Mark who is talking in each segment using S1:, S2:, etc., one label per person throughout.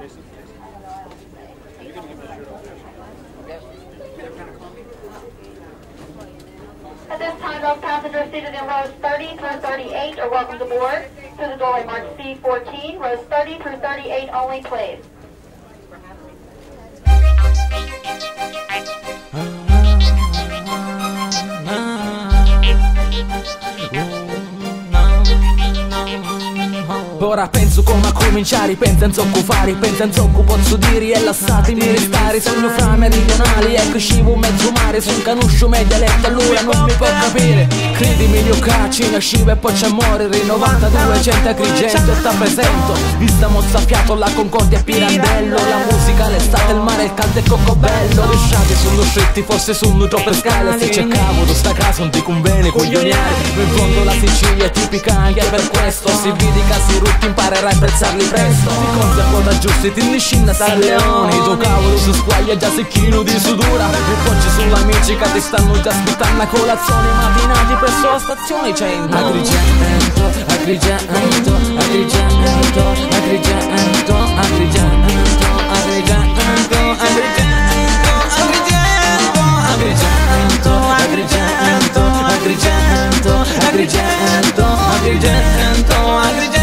S1: At this time, those passengers seated in rows 30 through 38 are welcome to board. To the doorway marked C14, rows 30 through 38 only, please.
S2: Ora penso come a cominciare, pensa in occupare, pensa in zocco posso dire e lasciatemi restare. Sogno fra meridionali e crescevo mezzo mare, su un canuscio medialetto allora non mi può capire. Credimi io cacci, nascivo e poi c'è amore, rinnovata 200 Agrigento e sta presento. Vista mozzafiato la Concordia e Pirandello, la musica, l'estate, il mare, il caldo e coccobello. Le strade sono stretti, forse sono troppe scale, se c'è cavolo sta casa non ti conviene coglioniare. In fondo la Sicilia è tipica anche per questo, si vede i casi rutti imparerai a apprezzarli presto. Ti conti a quota giusti, ti niscinna San Leone, il tuo cavolo si squaglia già secchino di sudura. E poi ci sono amici che ti stanno già aspettando a colazione, mattinati presso la stazione centro. Agrigento, Agrigento, Agrigento, Agrigento, Agrigento, Agrigento, Agrigento, Agrigento, Agrigento, Agrigento, Agrigento, Agrigento, Agrigento.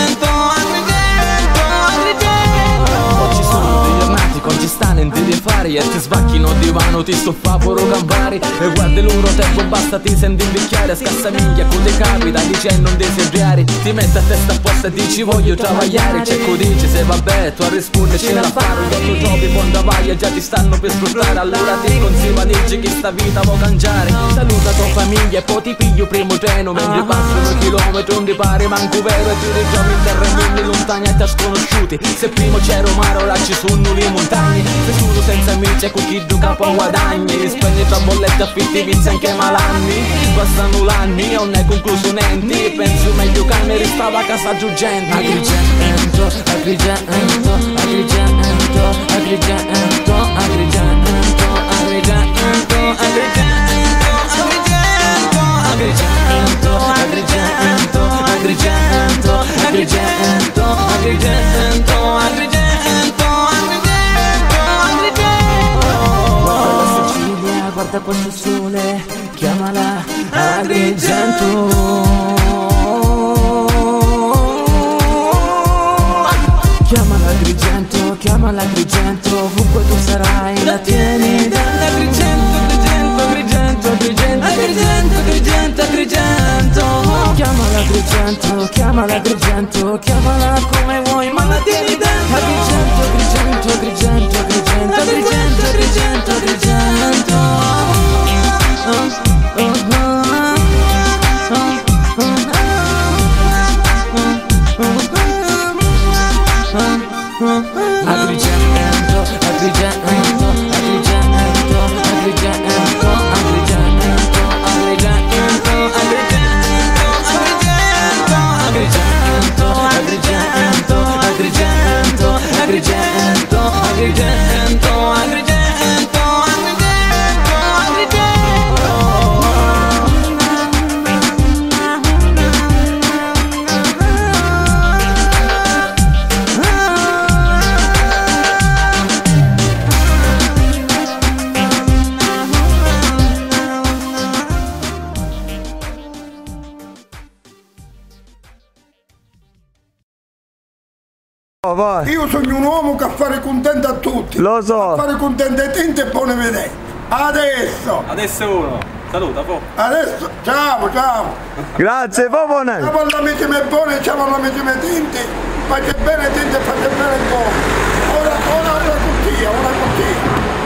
S2: Ci stanno in delle fari e ti sbacchino il divano, ti stoffa puro campari. E guardi loro tempo basta ti senti invecchiare, scassa miglia con te capita dicendo non desiderare. Ti metti a testa a posta e dici voglio travagliare, c'è dice se vabbè tu a rispondere ce la fare. Quando trovi fonda vai già ti stanno per sfruttare, allora ti consiglio dici che sta vita può cangiare. Saluta tua famiglia e poi ti piglio primo treno, mentre passano i chilometri non ti pare manco vero, e ti ritrovi in terreni lontani e ti sconosciuti. Se prima c'ero mare ora ci sono le montagne, se sono senza amici e con chi gioca poi guadagni, spegni tra bollette affitti vizi anche malanni. Passano l'anni e non è concluso niente, penso meglio che mi restava a casa giungente. Agrigento, Agrigento, Agrigento, Agrigento, Agrigento, Agrigento, Agrigento, Agrigento, Agrigento, Agrigento, Agrigento, Agrigento, Agrigento. Guarda questo sole, chiamala Agrigento. Chiamala Agrigento, chiamala Agrigento, ovunque tu sarai la tieni. Agrigento, Agrigento, Agrigento, Agrigento, Agrigento, Agrigento, Agrigento. Chiamala Agrigento, chiamala Agrigento, chiamala come vuoi, ma la tieni dentro. Agrigento, Agrigento, Agrigento, Agrigento, Agrigento, Agrigento, Agrigento.
S3: Vai. Io sono un uomo che fa fare contento a tutti. Lo so. Fare contento a te e buone vedere. Adesso
S4: uno. Saluta, po'.
S3: Adesso, ciao.
S5: Grazie, popone.
S3: Ciao all'amici miei buoni, ciao all'amici miei tinti. Fate bene tinti e fate bene buoni. Ora una cottia.